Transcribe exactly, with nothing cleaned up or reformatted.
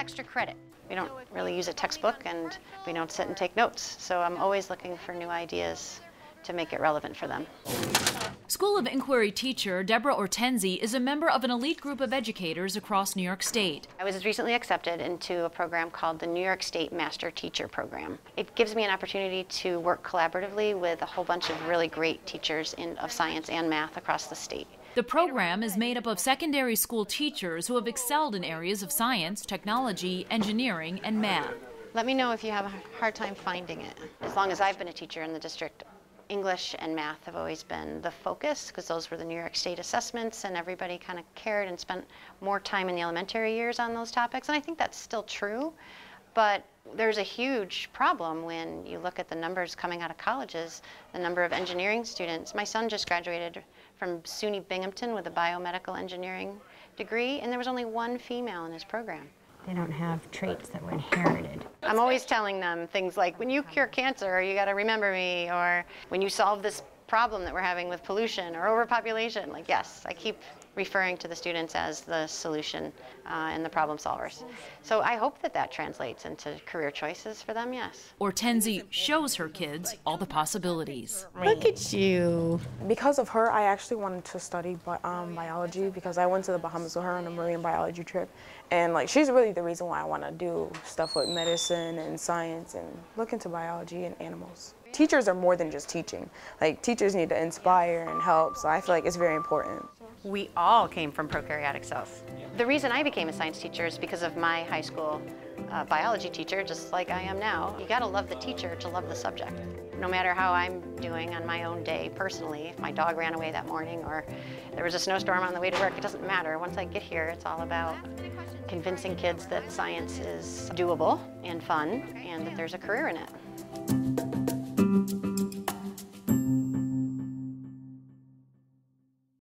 extra credit. We don't really use a textbook and we don't sit and take notes. So I'm always looking for new ideas to make it relevant for them. School of Inquiry teacher Debra Ortenzi is a member of an elite group of educators across New York State. I was recently accepted into a program called the New York State Master Teacher Program. It gives me an opportunity to work collaboratively with a whole bunch of really great teachers in, of science and math across the state. The program is made up of secondary school teachers who have excelled in areas of science, technology, engineering, and math. Let me know if you have a hard time finding it. As long as I've been a teacher in the district, English and math have always been the focus because those were the New York State assessments and everybody kind of cared and spent more time in the elementary years on those topics. And I think that's still true, but there's a huge problem when you look at the numbers coming out of colleges, the number of engineering students. My son just graduated from SUNY Binghamton with a biomedical engineering degree, and there was only one female in his program. They don't have traits that were inherited. I'm always telling them things like, when you cure cancer, you got to remember me, or when you solve this problem that we're having with pollution or overpopulation. Like, yes, I keep referring to the students as the solution uh, and the problem solvers. So I hope that that translates into career choices for them, yes. Ortenzi shows her kids all the possibilities. Look at you. Because of her, I actually wanted to study bi um, biology because I went to the Bahamas with her on a marine biology trip. And like, she's really the reason why I want to do stuff with medicine and science and look into biology and animals. Teachers are more than just teaching. Like, teachers need to inspire and help, so I feel like it's very important. We all came from prokaryotic cells. The reason I became a science teacher is because of my high school uh, biology teacher, just like I am now. You gotta love the teacher to love the subject. No matter how I'm doing on my own day personally, if my dog ran away that morning or there was a snowstorm on the way to work, it doesn't matter. Once I get here, it's all about convincing kids that science is doable and fun and that there's a career in it.